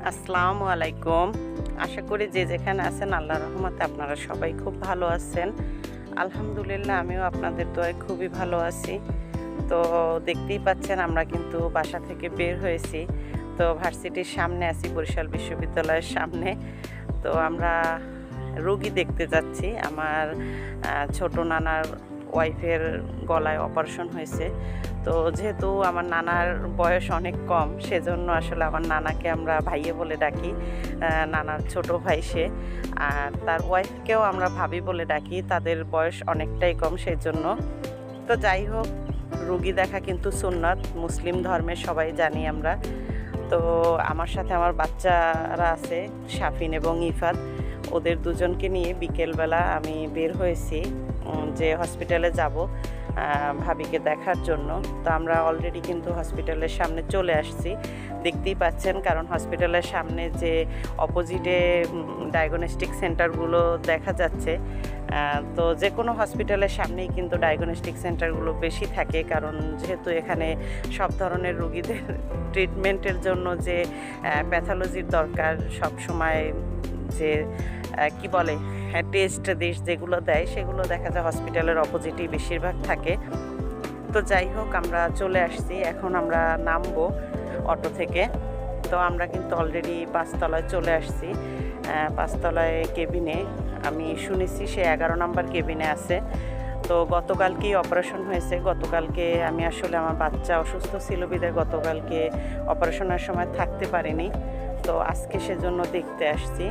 আসসালামু আলাইকুম। আশা করি যে যেখানে আছেন আল্লাহর রহমতে আপনারা সবাই খুব ভালো আছেন। আলহামদুলিল্লাহ আমিও আপনাদের দোয়ায় খুবই ভালো আছি। তো দেখতেই পাচ্ছেন আমরা কিন্তু বাসা থেকে বের হয়েছি। তো ভার্সিটির সামনে আছি, বরিশাল বিশ্ববিদ্যালয়ের সামনে। তো আমরা রোগী দেখতে যাচ্ছি। আমার ছোট নানার ওয়াইফের গলায় অপারেশন হয়েছে। তো যেহেতু আমার নানার বয়স অনেক কম, সেজন্য আসলে আমার নানাকে আমরা ভাইয়ে বলে ডাকি। নানার ছোট ভাই সে, আর তার ওয়াইফকেও আমরা ভাবি বলে ডাকি। তাদের বয়স অনেকটাই কম, সেজন্য। তো যাই হোক, রোগী দেখা কিন্তু সুন্নাত, মুসলিম ধর্মের সবাই জানি আমরা। তো আমার সাথে আমার বাচ্চারা আছে, শাফিন এবং ইফাদ। ওদের দুজনকে নিয়ে বিকেলবেলা আমি বের হয়েছি যে হসপিটালে যাব ভাবিকে দেখার জন্য। তো আমরা অলরেডি কিন্তু হসপিটালের সামনে চলে আসছি, দেখতেই পাচ্ছেন। কারণ হসপিটালের সামনে যে অপোজিটে ডায়াগনস্টিক সেন্টারগুলো দেখা যাচ্ছে, তো যে কোনো হসপিটালের সামনেই কিন্তু ডায়াগনস্টিক সেন্টারগুলো বেশি থাকে। কারণ যেহেতু এখানে সব ধরনের রোগীদের ট্রিটমেন্টের জন্য যে প্যাথোলজির দরকার, সব সময় যে কি বলে টেস্ট যেগুলো দেয়, সেগুলো দেখা যায় হসপিটালের অপোজিটেই বেশিরভাগ থাকে। তো যাই হোক, আমরা চলে আসছি। এখন আমরা নামবো অটো থেকে। তো আমরা কিন্তু অলরেডি 5 তলায় চলে আসছি। 5 তলায় কেবিনে আমি শুনেছি সে 11 নম্বর কেবিনে আছে। তো গতকালকেই অপারেশন হয়েছে। গতকালকে আমি আসলে আমার বাচ্চা অসুস্থ ছিল বিধায় গতকালকে অপারেশনের সময় থাকতে পারিনি। তো আজকে সেজন্য দেখতে আসছি।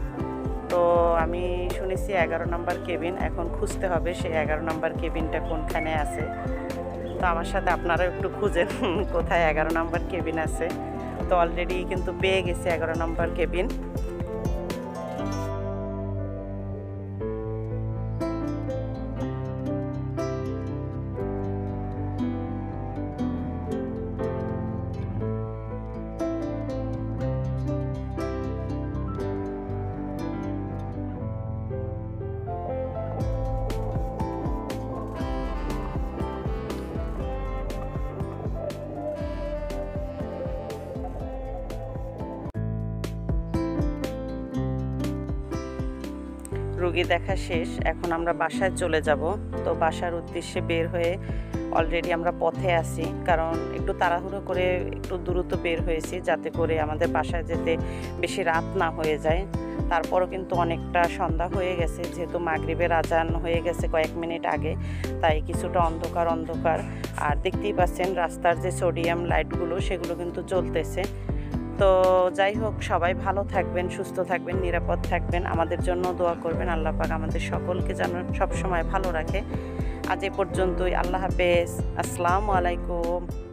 তো আমি শুনেছি 11 নম্বর কেবিন, এখন খুঁজতে হবে সেই 11 নম্বর কেবিনটা কোনখানে আছে। তো আমার সাথে আপনারা একটু খুঁজেন কোথায় 11 নম্বর কেবিন আছে। তো অলরেডি কিন্তু পেয়ে গেছি 11 নম্বর কেবিন। রোগী দেখা শেষ, এখন আমরা বাসায় চলে যাব। তো বাসার উদ্দেশ্যে বের হয়ে অলরেডি আমরা পথে আছি। কারণ একটু তাড়াহুড়ো করে একটু দ্রুত বের হয়েছি, যাতে করে আমাদের বাসায় যেতে বেশি রাত না হয়ে যায়। তারপরও কিন্তু অনেকটা সন্ধ্যা হয়ে গেছে, যেহেতু মাগরিবের আজান হয়ে গেছে কয়েক মিনিট আগে, তাই কিছুটা অন্ধকার অন্ধকার। আর দেখতেই পাচ্ছেন রাস্তার যে সোডিয়াম লাইটগুলো, সেগুলো কিন্তু জ্বলতেছে। তো যাই হোক, সবাই ভালো থাকবেন, সুস্থ থাকবেন, নিরাপদ থাকবেন, আমাদের জন্য দোয়া করবেন। আল্লাহ পাক আমাদের সকলকে যেন সবসময় ভালো রাখে। আজ এ পর্যন্তই। আল্লাহ হাফেজ। আসসালামু আলাইকুম।